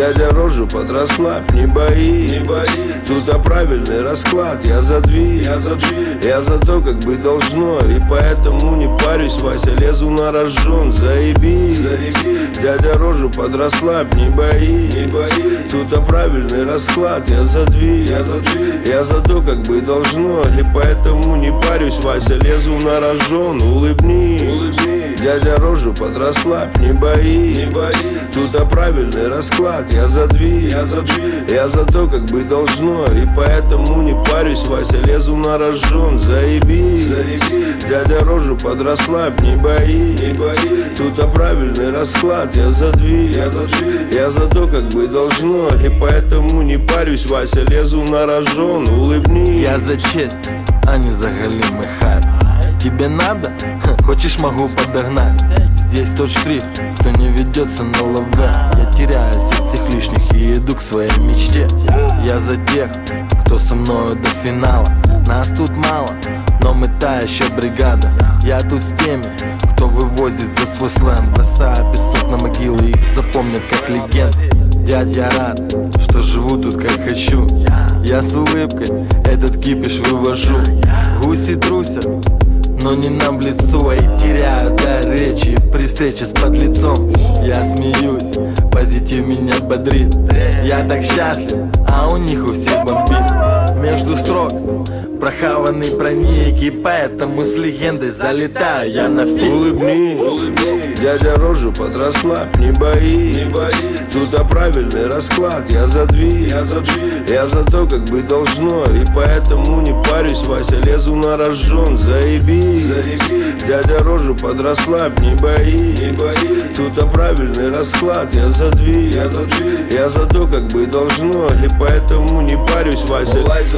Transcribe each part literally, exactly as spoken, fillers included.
Дядя рожу подрасслабь, не бои, не бои. Тут а правильный расклад, я за две, я за две. Я за то, как быть должно, и поэтому не парюсь, Вася, лезу на рожон, заеби, заеби. Дядя рожу подрасслабь, не бои, не бои. Тут а правильный расклад, я за две, я за две. Я за то, как быть должно, и поэтому не парюсь, Вася, лезу на рожон, улыбни, улыбни. Дядя рожу подрасслабь, не бои, не бои. Тут а правильный расклад, я за две, я за две. Я за то, как быть должно, и поэтому не парюсь, Вася, лезу на рожон, заеби, заеби. Дядя рожу подрасслабь, не бои, не бои. Тут а правильный расклад, я за две, я за две. Я за то, как быть должно, и поэтому не парюсь, Вася, лезу на рожон, улыбни. Я за честь, а не за галимый хайп. Тебе надо? Ха, хочешь, могу подогнать. Здесь тот штрих, кто не ведется на лаве. Я теряюсь от всех лишних и иду к своей мечте. Я за тех, кто со мною до финала. Нас тут мало, но мы та еще бригада. Я тут с теми, кто вывозит за свой сленг, бросая песок на могилы, их запомнят как легенд. Дядь, я рад, что живу тут как хочу. Я с улыбкой этот кипиш вывожу. Гуси трусят, но не нам в лицо, и теряю дар речи при встрече с подлецом. Я смеюсь, позитив меня бодрит. Я так счастлив, а у них у всех бомбит. Между строк прохаванный проник, и поэтому с легендой залетаю я на фиг. Улыбни, улыбни. Дядя рожу подрасслабь, не бои, не бои. Тут а правильный расклад, я за две, я за две. Я за то, как быть должно, и поэтому не парюсь, Вася, лезу на рожон, заеби, заеби. Дядя рожу подрасслабь, не бои, не бои. Тут а правильный расклад, я за две, я за две. Я за то, как быть должно, и поэтому не парюсь, Вася.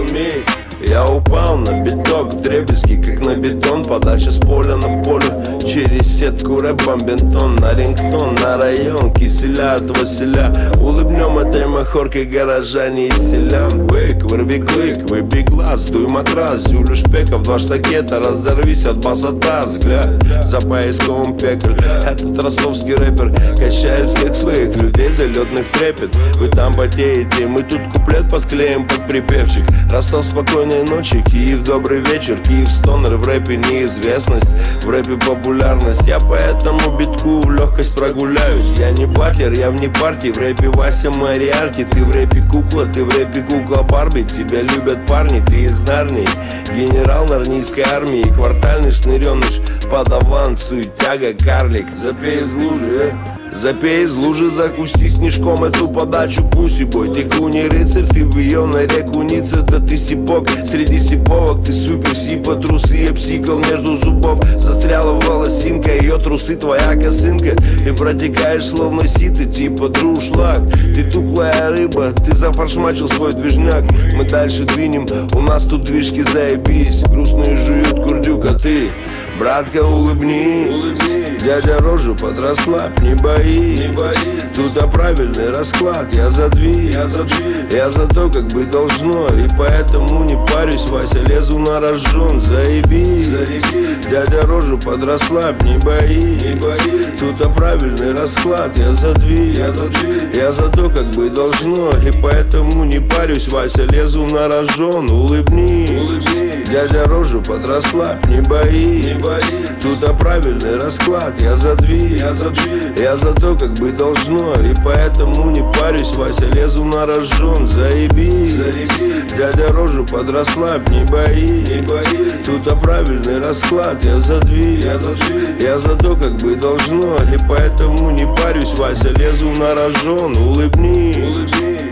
Я упал на биток, вдребезги, как на бетон. Подача с поля на поле, через сетку рэп бомбентон. На рингтон, на район, киселя от Василя. Улыбнем этой махоркой горожане и селян. Бык, вырви клык, выбей глаз, дуй матрас. Зюлю шпеков, два штакета, разорвись от басота. Взгляд за поисковым пекарь. Этот ростовский рэпер качает всех своих людей, залетных трепет. Вы там потеете, мы тут куплет подклеим под припевчик. Ростов спокойной ночи, Киев добрый вечер. Киев стонер, в рэпе неизвестность, в рэпе популярность. Я по этому битку в легкость прогуляюсь. Я не батлер, я вне партии, в рэпе Вася Мариарти. Ты в рэпе кукла, ты в рэпе кукла Барби. Тебя любят парни, ты из Нарнии, генерал нарнийской армии. Квартальный шныреныш, подаван, суетяга, карлик. Запей из лужи, э? Запей из лужи, закусти снежком эту подачу, пусибой. Ты куни рыцарь, ты в ее норе куница, да ты сипок. Среди сиповок ты супер сипа, трусы я псикал между зубов. Застряла волосинка, ее трусы твоя косынка. Ты протекаешь словно сито, типа друшлаг. Ты тухлая рыба, ты зафаршмачил свой движняк. Мы дальше двинем, у нас тут движки заебись. Грустные жуют курдюк, а ты, братка, улыбни, улыбни. Дядя рожу подрасслабь, не бои, не бои. Тут а правильный расклад, я за две, я за две. Я за то, как быть должно, и поэтому не парюсь, Вася, лезу на рожон, заеби, заеби. Дядя рожу подрасслабь, не бои, не бои. Тут а правильный расклад, я за две, я за две. Я за то, как быть должно, и поэтому не парюсь, Вася, лезу на рожон, улыбни, улыбни. Дядя рожу подрасслабь, не бои, не бои. Тут а правильный расклад, я за две, я за две. Я за то, как быть должно, и поэтому не парюсь, Вася, лезу на рожон, заеби, заеби. Дядя рожу подрасслабь, не бои, не бои. Тут а правильный расклад, я за две, я за две. Я за то, как быть должно, и поэтому не парюсь, Вася, лезу на рожон, улыбни, улыбни.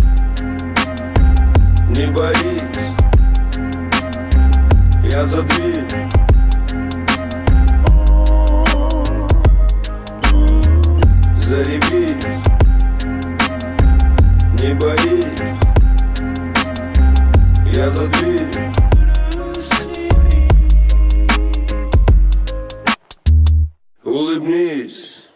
Не боись, я за две. Зареби, не боись, я за дверь. Улыбнись.